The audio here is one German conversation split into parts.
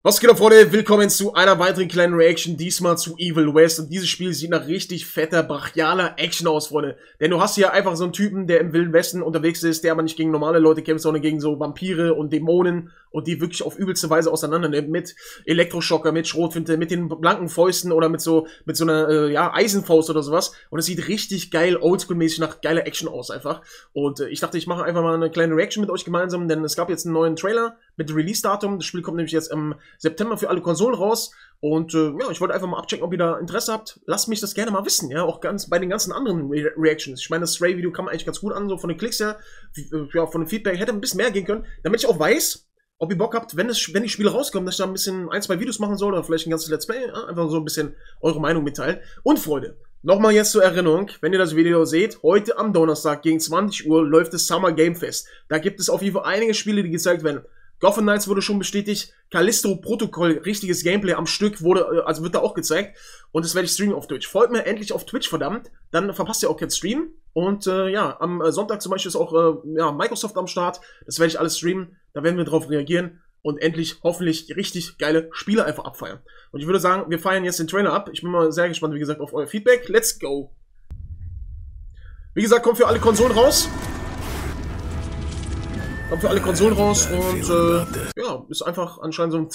Was geht ab, Freunde? Willkommen zu einer weiteren kleinen Reaction, diesmal zu Evil West. Und dieses Spiel sieht nach richtig fetter, brachialer Action aus, Freunde. Denn du hast hier einfach so einen Typen, der im Wilden Westen unterwegs ist, der aber nicht gegen normale Leute kämpft, sondern gegen so Vampire und Dämonen und die wirklich auf übelste Weise auseinander nimmt. Mit Elektroschocker, mit Schrotflinte, mit den blanken Fäusten oder mit so einer Eisenfaust oder sowas. Und es sieht richtig geil, oldschool-mäßig nach geiler Action aus einfach. Und ich dachte, ich mache einfach mal eine kleine Reaction mit euch gemeinsam, denn es gab jetzt einen neuen Trailer mit Release-Datum. Das Spiel kommt nämlich jetzt im September für alle Konsolen raus. Und ja, ich wollte einfach mal abchecken, ob ihr da Interesse habt. Lasst mich das gerne mal wissen, ja, auch ganz bei den ganzen anderen Reactions. Ich meine, das Stray-Video kam eigentlich ganz gut an, so von den Klicks her, ja, von dem Feedback hätte ein bisschen mehr gehen können, damit ich auch weiß, ob ihr Bock habt, wenn die Spiele rauskommen, dass ich da ein bisschen ein, zwei Videos machen soll oder vielleicht ein ganzes Let's Play, ja, einfach so ein bisschen eure Meinung mitteilen. Und Freunde, nochmal jetzt zur Erinnerung, wenn ihr das Video seht, heute am Donnerstag gegen 20 Uhr läuft das Summer Game Fest. Da gibt es auf jeden Fall einige Spiele, die gezeigt werden. Gotham Knights wurde schon bestätigt, Callisto Protocol, richtiges Gameplay am Stück, wird da auch gezeigt. Und das werde ich streamen auf Twitch. Folgt mir endlich auf Twitch, verdammt, dann verpasst ihr auch keinen Stream. Und ja, am Sonntag zum Beispiel ist auch ja, Microsoft am Start, das werde ich alles streamen, da werden wir drauf reagieren und endlich hoffentlich richtig geile Spiele einfach abfeiern. Und ich würde sagen, wir feiern jetzt den Trailer ab. Ich bin mal sehr gespannt, wie gesagt, auf euer Feedback. Let's go! Wie gesagt, kommt für alle Konsolen raus. Und ja, ist einfach anscheinend so ein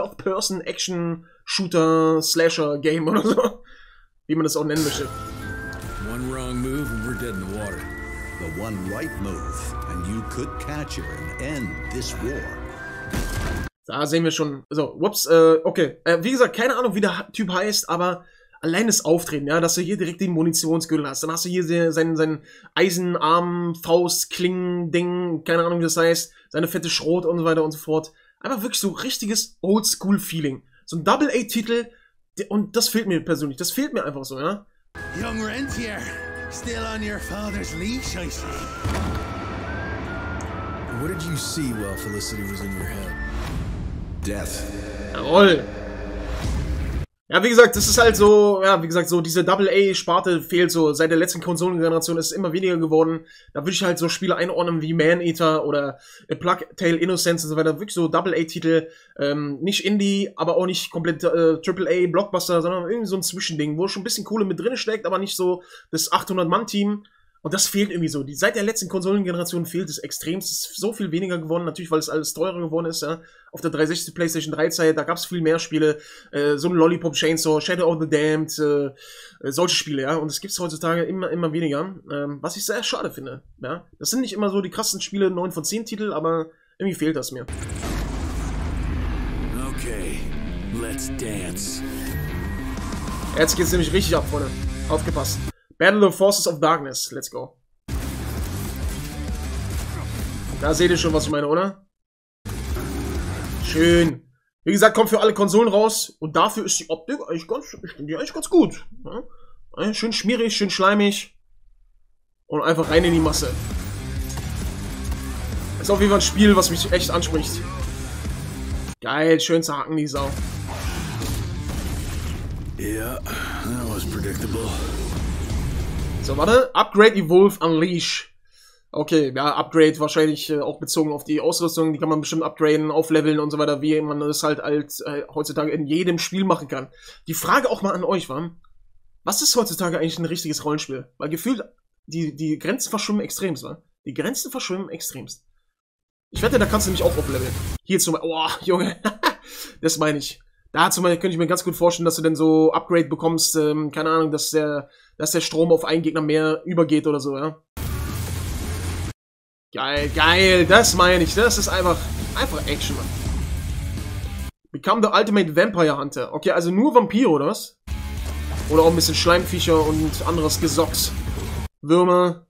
Third-Person-Action-Shooter-Slasher-Game oder so, wie man das auch nennen möchte. One wrong move and we're dead in the water. The one right move and you could catch her and end this war. Da sehen wir schon, so, whoops, okay. Wie gesagt, keine Ahnung, wie der Typ heißt, aber allein das Auftreten, ja, dass du hier direkt den Munitionsgürtel hast, dann hast du hier sein Eisenarm, Faust, Klingen, Ding, keine Ahnung, wie das heißt, seine fette Schrot und so weiter und so fort. Einfach wirklich so richtiges Oldschool-Feeling. So ein Double-A-Titel, und das fehlt mir persönlich, das fehlt mir einfach so, ja. Young Rentier, still on your father's leash, I see. What did you see while Felicity was in your head? Death. Jawohl. Ja, wie gesagt, das ist halt so, ja, wie gesagt, so diese Double-A-Sparte fehlt so. Seit der letzten Konsolengeneration ist es immer weniger geworden. Da würde ich halt so Spiele einordnen wie Man-Eater oder A Plague Tale Innocence und so weiter. Wirklich so Double-A-Titel. Nicht Indie, aber auch nicht komplett Triple-A-Blockbuster, sondern irgendwie so ein Zwischending, wo schon ein bisschen Kohle mit drin steckt, aber nicht so das 800-Mann-Team. Und das fehlt irgendwie so. Seit der letzten Konsolengeneration fehlt es extrem. Es ist so viel weniger geworden, natürlich, weil es alles teurer geworden ist. Ja. Auf der 360 PlayStation 3 Zeit, da gab es viel mehr Spiele. So ein Lollipop Chainsaw, Shadow of the Damned, solche Spiele, ja. Und es gibt es heutzutage immer weniger. Was ich sehr schade finde. Ja. Das sind nicht immer so die krassen Spiele, 9 von 10 Titel, aber irgendwie fehlt das mir. Okay, let's dance. Jetzt geht's nämlich richtig ab, Freunde. Aufgepasst. Battle of Forces of Darkness. Let's go. Da seht ihr schon, was ich meine, oder? Schön. Wie gesagt, kommt für alle Konsolen raus. Und dafür ist die Optik eigentlich ganz gut. Ja? Schön schmierig, schön schleimig. Und einfach rein in die Masse. Ist auf jeden Fall ein Spiel, was mich echt anspricht. Geil, schön zerhacken die Sau. Yeah, that was predictable. So, warte. Upgrade, Evolve, Unleash. Okay, ja, Upgrade wahrscheinlich auch bezogen auf die Ausrüstung. Die kann man bestimmt upgraden, aufleveln und so weiter, wie man das halt als heutzutage in jedem Spiel machen kann. Die Frage auch mal an euch war, was ist heutzutage eigentlich ein richtiges Rollenspiel? Weil gefühlt, die Grenzen verschwimmen extremst, wa? Die Grenzen verschwimmen extremst. Ich wette, da kannst du nämlich auch aufleveln. Hier zum Beispiel, oh, Junge, das meine ich. Da zum Beispiel könnte ich mir ganz gut vorstellen, dass du dann so Upgrade bekommst, keine Ahnung, dass der Strom auf einen Gegner mehr übergeht oder so, ja. Geil, geil, das meine ich. Das ist einfach Action, Mann. Become the Ultimate Vampire Hunter. Okay, also nur Vampire, oder was? Oder auch ein bisschen Schleimviecher und anderes Gesocks. Würmer.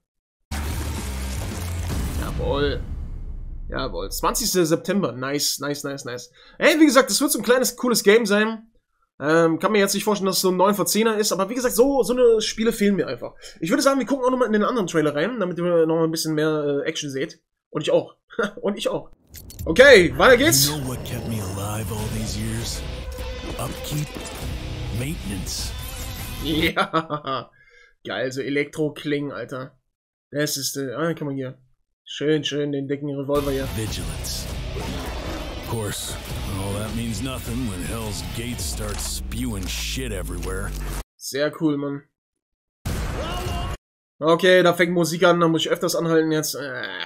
Jawohl. Jawohl. 20. September. Nice. Hey, wie gesagt, das wird so ein kleines, cooles Game sein. Kann mir jetzt nicht vorstellen, dass es so ein 9 von 10er ist, aber wie gesagt, so eine Spiele fehlen mir einfach. Ich würde sagen, wir gucken auch nochmal in den anderen Trailer rein, damit ihr noch ein bisschen mehr Action seht. Und ich auch. Und ich auch. Okay, weiter geht's. You know what kept me alive all these years? Upkeep, maintenance. Ja. Geil, so Elektro-Klingen, Alter. Das ist, kann man hier. Schön den dicken Revolver hier. Vigilance. course, all that means nothing when Hell's Gate starts spewing shit everywhere. Sehr cool, Mann. Okay, da fängt Musik an, da muss ich öfters anhalten jetzt.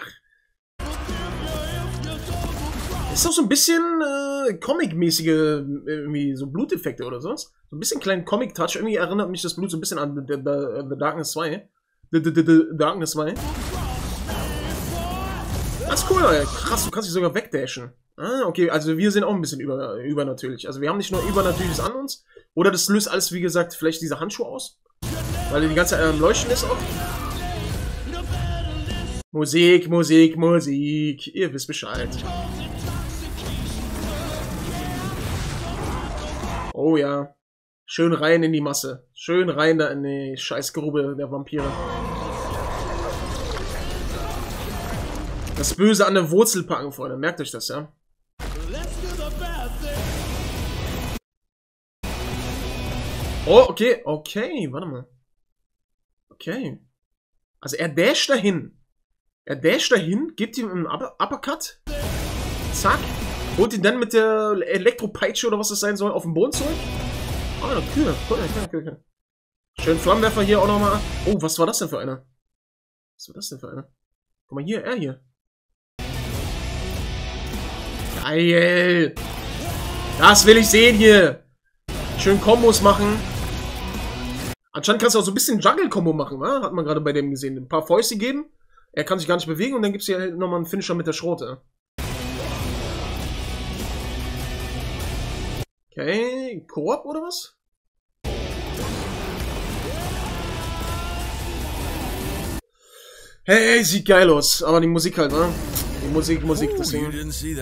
Ist doch so ein bisschen Comic-mäßige, irgendwie so Bluteffekte oder sowas. So ein bisschen kleinen Comic-Touch. Irgendwie erinnert mich das Blut so ein bisschen an The Darkness 2. The Darkness 2. Das ist cool, ey. Krass, du kannst dich sogar wegdashen. Ah, okay, also wir sind auch ein bisschen übernatürlich. Also wir haben nicht nur Übernatürliches an uns. Oder das löst alles, wie gesagt, vielleicht diese Handschuhe aus. Weil die ganze Zeit am Leuchten ist auch. Musik, Musik, Musik. Ihr wisst Bescheid. Oh ja. Schön rein in die Masse. Schön rein da in die Scheißgrube der Vampire. Das Böse an der Wurzel packen, Freunde. Merkt euch das, ja? Oh, okay. Okay, warte mal. Okay. Also er dasht dahin. Er dasht dahin, gibt ihm einen Uppercut. Zack. Holt ihn dann mit der Elektropeitsche oder was das sein soll auf den Boden zurück. Ah, cool. Schön Flammenwerfer hier auch nochmal. Oh, was war das denn für einer? Was war das denn für einer? Guck mal hier, er hier. Geil. Das will ich sehen hier. Schön Kombos machen. Anscheinend kannst du auch so ein bisschen Jungle-Kombo machen, ne? Hat man gerade bei dem gesehen. Ein paar Fäuste geben. Er kann sich gar nicht bewegen und dann gibt es hier nochmal einen Finisher mit der Schrote. Okay, Koop oder was? Hey, sieht geil aus. Aber die Musik halt, ne? Die Musik, deswegen.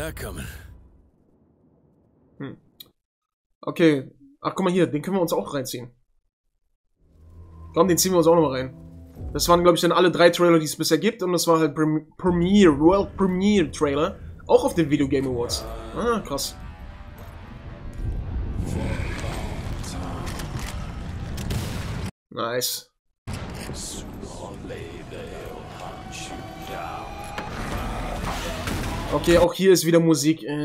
Okay. Ach, guck mal hier, den können wir uns auch reinziehen. Komm, den ziehen wir uns auch nochmal rein. Das waren, glaube ich, dann alle 3 Trailer, die es bisher gibt. Und das war halt World Premiere Trailer. Auch auf den Video Game Awards. Ah, krass. Nice. Okay, auch hier ist wieder Musik. Ich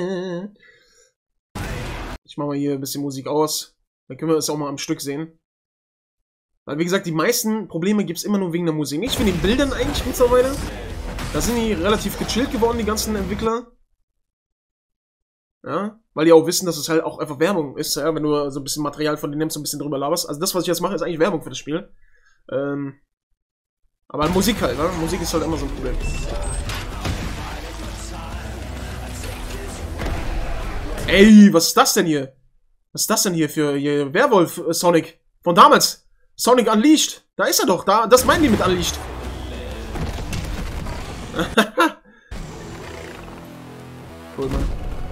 mache mal hier ein bisschen Musik aus. Dann können wir das auch mal am Stück sehen. Weil, wie gesagt, die meisten Probleme gibt es immer nur wegen der Musik. Nicht wegen den Bildern eigentlich mittlerweile. Da sind die relativ gechillt geworden, die ganzen Entwickler. Ja, weil die auch wissen, dass es halt auch einfach Werbung ist, ja, wenn du so ein bisschen Material von denen nimmst und ein bisschen drüber laberst. Also das, was ich jetzt mache, ist eigentlich Werbung für das Spiel. Aber Musik halt, ne? Musik ist halt immer so ein Problem. Ey, was ist das denn hier? Was ist das denn hier für Werwolf Sonic von damals? Sonic Unleashed. Da ist er doch. Das meinen die mit Unleashed. Cool, Mann.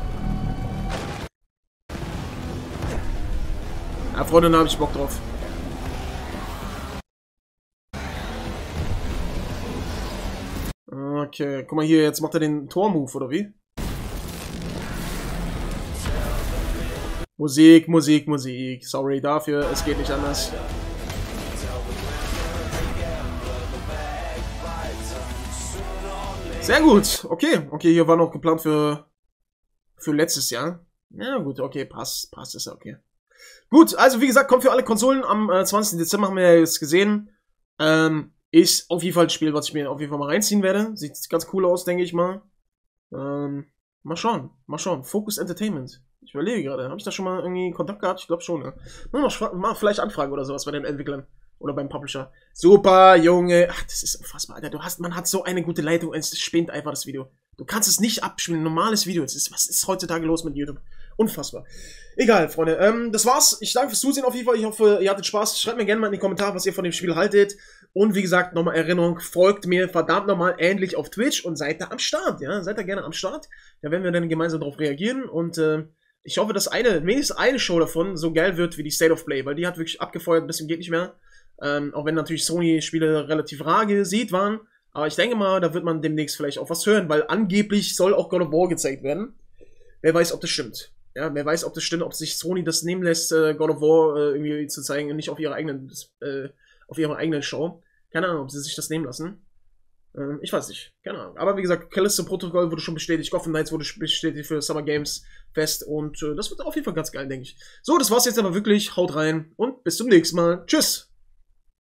Ja, Freunde, da habe ich Bock drauf. Okay, guck mal hier, jetzt macht er den Tor-Move, oder wie? Musik, Musik, Musik. Sorry dafür, es geht nicht anders. Sehr gut, okay. Okay, hier war noch geplant für letztes Jahr. Ja gut, okay, passt, ist ja okay. Gut, also wie gesagt, kommt für alle Konsolen am 20. Dezember, haben wir ja jetzt gesehen. Ist auf jeden Fall ein Spiel, was ich mir auf jeden Fall mal reinziehen werde. Sieht ganz cool aus, denke ich mal. Mal schauen. Focus Entertainment. Ich überlege gerade, habe ich da schon mal irgendwie Kontakt gehabt? Ich glaube schon, ne? Mal vielleicht Anfragen oder sowas bei den Entwicklern. Oder beim Publisher. Super, Junge. Ach, das ist unfassbar, Alter. Man hat so eine gute Leitung, es spinnt einfach das Video. Du kannst es nicht abspielen, normales Video. Was ist heutzutage los mit YouTube? Unfassbar. Egal, Freunde. Das war's. Ich danke fürs Zusehen auf jeden Fall. Ich hoffe, ihr hattet Spaß. Schreibt mir gerne mal in die Kommentare, was ihr von dem Spiel haltet. Und wie gesagt, nochmal Erinnerung, folgt mir verdammt nochmal endlich auf Twitch und seid da am Start, ja? Seid da gerne am Start. Da werden wir dann gemeinsam drauf reagieren. Und ich hoffe, dass wenigstens eine Show davon so geil wird wie die State of Play, weil die hat wirklich abgefeuert, ein bisschen geht nicht mehr. Auch wenn natürlich Sony-Spiele relativ rar gesät waren. Aber ich denke mal, da wird man demnächst vielleicht auch was hören, weil angeblich soll auch God of War gezeigt werden. Wer weiß, ob das stimmt. Ja, wer weiß, ob das stimmt, ob sich Sony das nehmen lässt, God of War irgendwie zu zeigen und nicht auf ihrer eigenen Show. Keine Ahnung, ob sie sich das nehmen lassen. Ich weiß nicht, keine Ahnung. Aber wie gesagt, Callisto-Protokoll wurde schon bestätigt, Gotham Knights wurde bestätigt für Summer Games Fest und das wird auf jeden Fall ganz geil, denke ich. So, das war's jetzt aber wirklich. Haut rein und bis zum nächsten Mal. Tschüss!